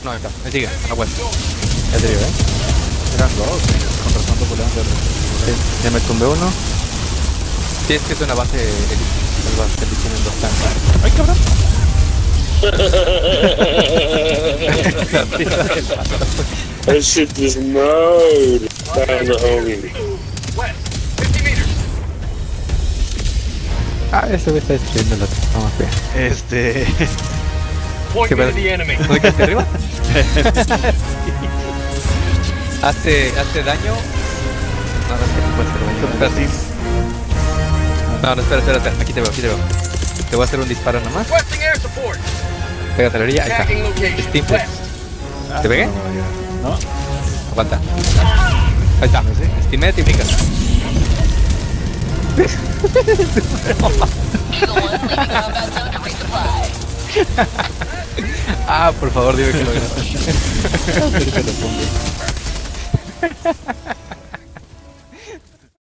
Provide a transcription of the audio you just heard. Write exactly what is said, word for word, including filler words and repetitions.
No, ahí está. Me sigue. No puedo. Ya te digo, ¿eh? Eran dos. Con razón te pelean de otro. Sí, ya me tumbé uno. Sí, es que es una base elite. Las bases elite tienen dos tanques. ¡Ay, cabrón! That shit just mode. Find the homie. Ah, ese me está destruyendo el otro. Vamos a ver. Este. ¿Qué pedo? ¿No quedaste arriba? hace, hace daño. No, no es que no puede hacer daño. Espérate. No, no, espera, espera, espera. Aquí te veo, aquí te veo. Te voy a hacer un disparo nomás. Pégate a la orilla, ahí está. Steam Flex. ¿Te pegué? No. Aguanta. Ahí está. Steam y brinca. Ah, por favor, dime que lo ganaste.